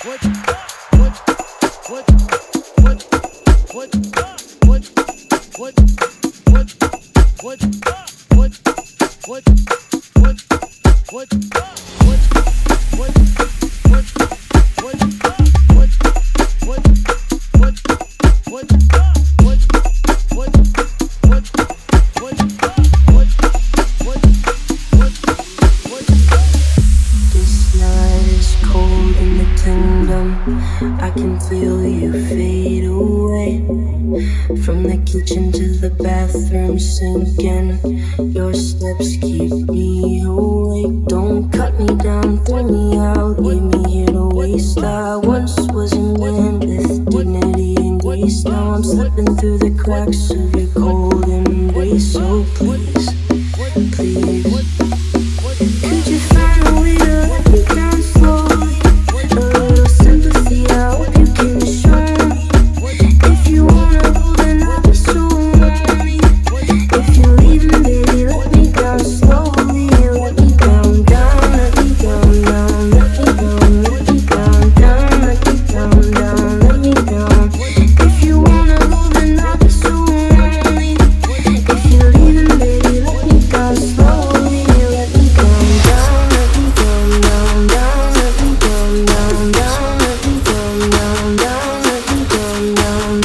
I can feel you fade away. From the kitchen to the bathroom sinking, your steps keep me awake. Don't cut me down, throw me out, leave me here to waste. I once was a man with dignity and grace. Now I'm slipping through the cracks of your cold embrace. So please, please, could you find a way to let me down slowly? A little sympathy, I hope you can show me. If you wanna go, then I'll be so lonely. If you're leaving, baby, let me down slowly. Let me down, down, let me down, down, let me down, let me down, down, let me down, down, let me down. If you wanna go, then I'll be so lonely. If you're leaving, baby, let me down slowly. Let me down, down, let me down, down, down, let me down, down, down, let me down, down, down, let me down, down, down,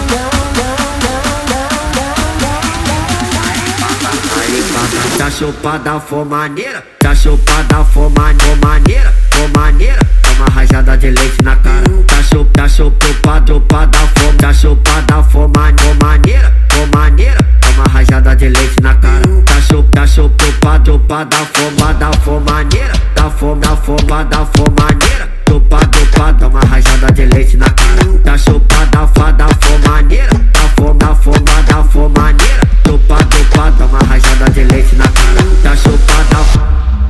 Tá chopada, for maneira. Tá chopada, for maneira. For maneira, toma rajada de leite na cara. Tá chopada, for. Tá chopada, for maneira. For maneira, toma rajada de leite na cara. Tá chopada, for maneira. For maneira. Chopada, toma rajada de leite na cara. Tá chopada, for maneira. For maneira. Chopada, toma rajada de leite na cara. Tá chopada.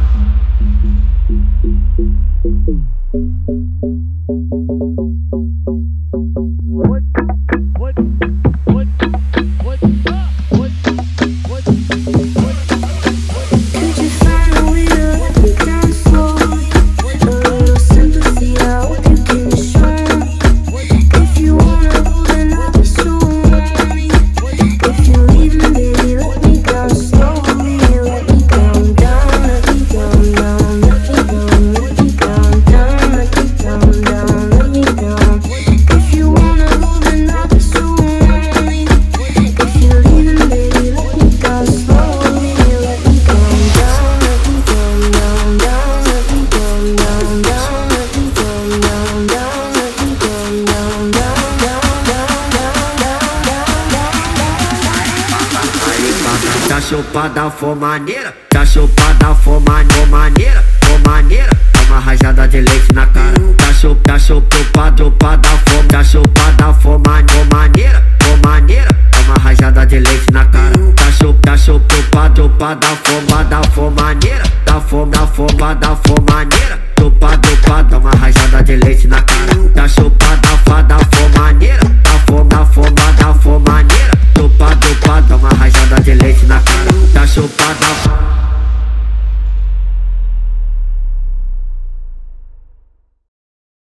Tá chopada, for maneira. Tá chopada, for maneira. For maneira, toma rajada de leite na cara. Tá chopada, for. Tá chopada, for maneira. For maneira, toma rajada de leite na cara. Tá chopada, for maneira. For maneira. Chopada, toma rajada de leite na cara. Tá chopada, for maneira.